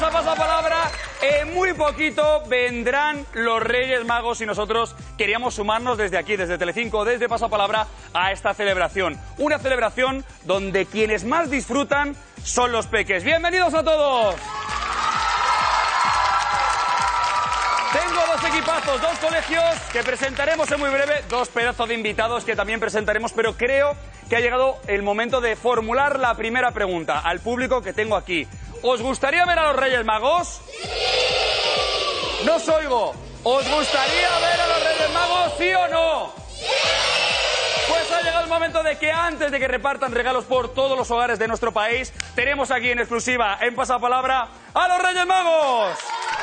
a Pasapalabra. En muy poquito vendrán los Reyes Magos y nosotros queríamos sumarnos desde aquí, desde Telecinco, desde Pasapalabra, a esta celebración. Una celebración donde quienes más disfrutan son los peques. ¡Bienvenidos a todos! Tengo dos equipazos, dos colegios que presentaremos en muy breve, dos pedazos de invitados que también presentaremos, pero creo que ha llegado el momento de formular la primera pregunta al público que tengo aquí. ¿Os gustaría ver a los Reyes Magos? ¡Sí! No os oigo. ¿Os gustaría ver a los Reyes Magos, sí o no? ¡Sí! Pues ha llegado el momento de que antes de que repartan regalos por todos los hogares de nuestro país, tenemos aquí en exclusiva, en Pasapalabra, a los Reyes Magos.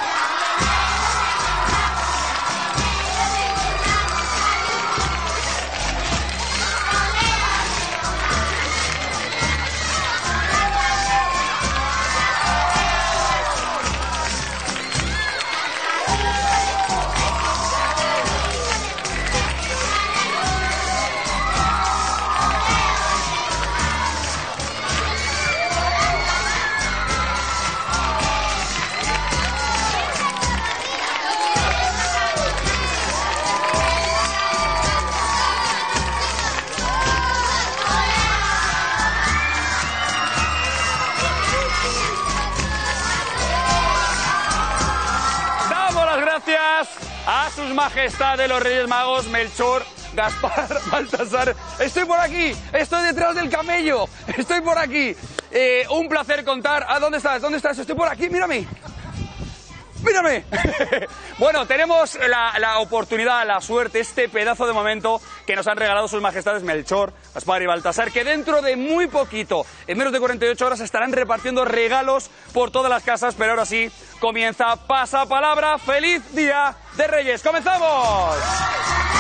A sus majestades los Reyes Magos, Melchor, Gaspar, Baltasar. Estoy por aquí, estoy detrás del camello, estoy por aquí. Un placer contar. ¿Dónde estás? ¿Dónde estás? Estoy por aquí, mírame. ¡Mírame! Bueno, tenemos la oportunidad, la suerte, este pedazo de momento que nos han regalado sus majestades Melchor, Gaspar y Baltasar, que dentro de muy poquito, en menos de 48 horas, estarán repartiendo regalos por todas las casas, pero ahora sí, comienza Pasapalabra. ¡Feliz Día de Reyes! ¡Comenzamos!